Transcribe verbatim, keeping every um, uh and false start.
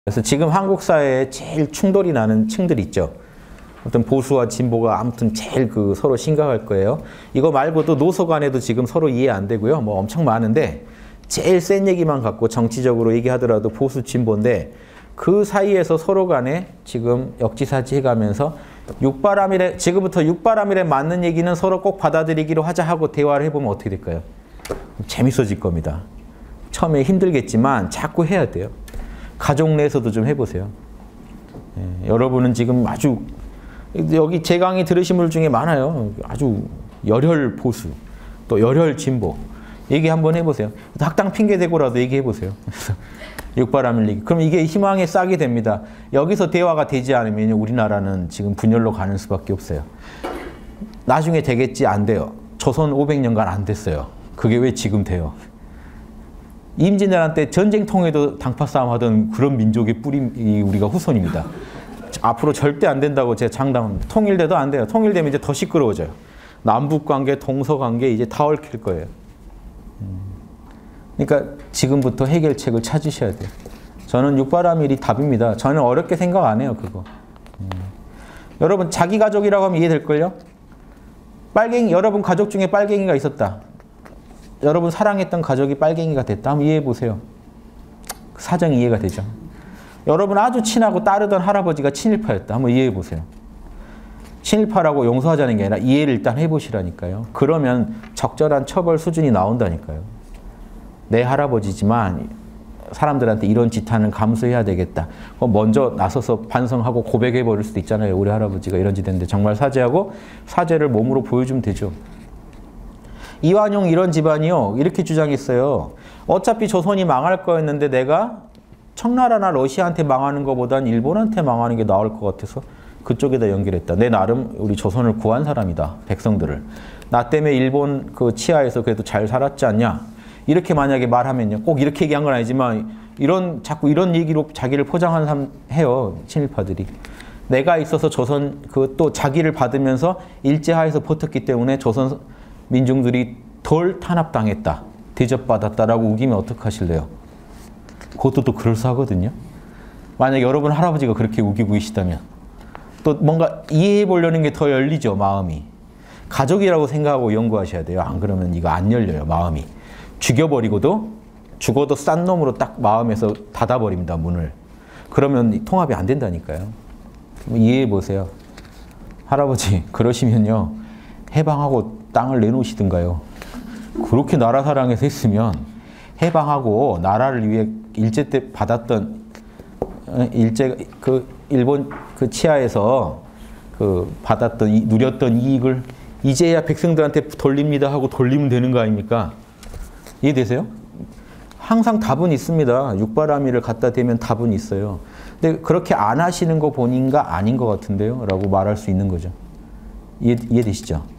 그래서 지금 한국 사회에 제일 충돌이 나는 층들 있죠. 어떤 보수와 진보가 아무튼 제일 그 서로 심각할 거예요. 이거 말고도 노소 간에도 지금 서로 이해 안 되고요. 뭐 엄청 많은데 제일 센 얘기만 갖고 정치적으로 얘기하더라도 보수 진보인데 그 사이에서 서로 간에 지금 역지사지 해가면서 육바람일에 지금부터 육바람일에 맞는 얘기는 서로 꼭 받아들이기로 하자 하고 대화를 해보면 어떻게 될까요? 재밌어질 겁니다. 처음에 힘들겠지만 자꾸 해야 돼요. 가족 내에서도 좀 해보세요. 예, 여러분은 지금 아주 여기 제 강의 들으신 분 중에 많아요. 아주 열혈 보수, 또 열혈 진보. 얘기 한번 해보세요. 학당 핑계 대고라도 얘기해보세요. 육바람일 얘기. 그럼 이게 희망의 싹이 됩니다. 여기서 대화가 되지 않으면 우리나라는 지금 분열로 가는 수밖에 없어요. 나중에 되겠지? 안 돼요. 조선 오백 년간 안 됐어요. 그게 왜 지금 돼요? 임진왜란 때 전쟁통에도 당파 싸움 하던 그런 민족의 뿌리 우리가 후손입니다. 앞으로 절대 안 된다고 제가 장담합니다. 통일돼도 안 돼요. 통일되면 이제 더 시끄러워져요. 남북관계, 동서관계 이제 다 얽힐 거예요. 그러니까 지금부터 해결책을 찾으셔야 돼요. 저는 육바람일이 답입니다. 저는 어렵게 생각 안 해요, 그거. 음. 여러분 자기 가족이라고 하면 이해될걸요? 빨갱이, 여러분 가족 중에 빨갱이가 있었다. 여러분 사랑했던 가족이 빨갱이가 됐다. 한번 이해해 보세요. 사정이 이해가 되죠. 여러분 아주 친하고 따르던 할아버지가 친일파였다. 한번 이해해 보세요. 친일파라고 용서하자는 게 아니라 이해를 일단 해보시라니까요. 그러면 적절한 처벌 수준이 나온다니까요. 내 할아버지지만 사람들한테 이런 짓하는 감수해야 되겠다. 먼저 나서서 반성하고 고백해 버릴 수도 있잖아요. 우리 할아버지가 이런 짓 했는데 정말 사죄하고 사죄를 몸으로 보여주면 되죠. 이완용 이런 집안이요. 이렇게 주장했어요. 어차피 조선이 망할 거였는데 내가 청나라나 러시아한테 망하는 것보단 일본한테 망하는 게 나을 것 같아서 그쪽에다 연결했다. 내 나름 우리 조선을 구한 사람이다. 백성들을. 나 때문에 일본 그 치하에서 그래도 잘 살았지 않냐. 이렇게 만약에 말하면요. 꼭 이렇게 얘기한 건 아니지만 이런 자꾸 이런 얘기로 자기를 포장하는 사람 해요. 친일파들이. 내가 있어서 조선 그 또 자기를 받으면서 일제하에서 버텼기 때문에 조선 민중들이 덜 탄압당했다. 대접받았다라고 우기면 어떡하실래요? 그것도 또 그럴싸하거든요. 만약 여러분 할아버지가 그렇게 우기고 계시다면 또 뭔가 이해해 보려는 게 더 열리죠. 마음이. 가족이라고 생각하고 연구하셔야 돼요. 안 그러면 이거 안 열려요. 마음이. 죽여버리고도 죽어도 싼 놈으로 딱 마음에서 닫아버립니다. 문을. 그러면 통합이 안 된다니까요. 이해해 보세요. 할아버지 그러시면요. 해방하고 땅을 내놓으시든가요. 그렇게 나라 사랑해서 했으면 해방하고 나라를 위해 일제 때 받았던 일제 그 일본 그 치하에서 그 받았던 누렸던 이익을 이제야 백성들한테 돌립니다 하고 돌리면 되는 거 아닙니까? 이해되세요? 항상 답은 있습니다. 육바람일을 갖다 대면 답은 있어요. 근데 그렇게 안 하시는 거 보니까 아닌 것 같은데요? 라고 말할 수 있는 거죠. 이해, 이해되시죠?